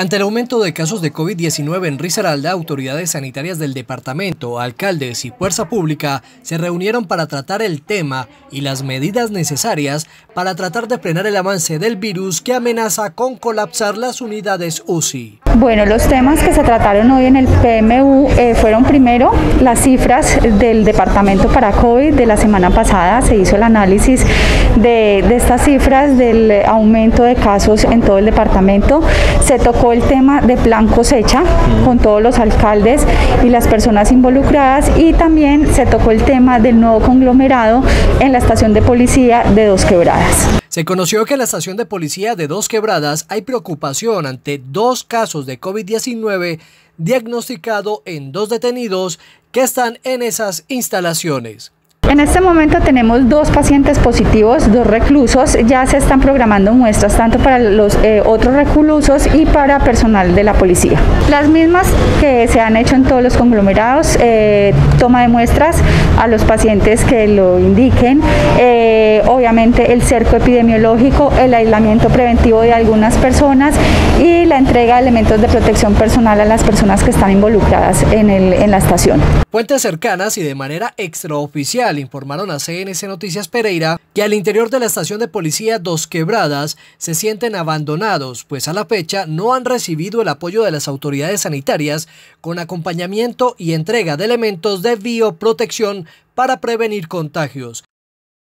Ante el aumento de casos de COVID-19 en Risaralda, autoridades sanitarias del departamento, alcaldes y fuerza pública se reunieron para tratar el tema y las medidas necesarias para tratar de frenar el avance del virus que amenaza con colapsar las unidades UCI. Bueno, los temas que se trataron hoy en el PMU fueron primero las cifras del departamento para COVID de la semana pasada. Se hizo el análisis de estas cifras del aumento de casos en todo el departamento. Se tocó el tema de plan cosecha con todos los alcaldes y las personas involucradas, y también se tocó el tema del nuevo conglomerado en la estación de policía de Dos Quebradas. Se conoció que en la estación de policía de Dos Quebradas hay preocupación ante 2 casos de COVID-19 diagnosticado en 2 detenidos que están en esas instalaciones. En este momento tenemos 2 pacientes positivos, 2 reclusos. Ya se están programando muestras tanto para los otros reclusos y para personal de la policía. Las mismas que se han hecho en todos los conglomerados, toma de muestras a los pacientes que lo indiquen, obviamente el cerco epidemiológico, el aislamiento preventivo de algunas personas y la entrega de elementos de protección personal a las personas que están involucradas en la estación. Fuentes cercanas y de manera extraoficial informaron a CNC Noticias Pereira que al interior de la estación de policía Dos Quebradas se sienten abandonados, pues a la fecha no han recibido el apoyo de las autoridades sanitarias con acompañamiento y entrega de elementos de bioprotección para prevenir contagios.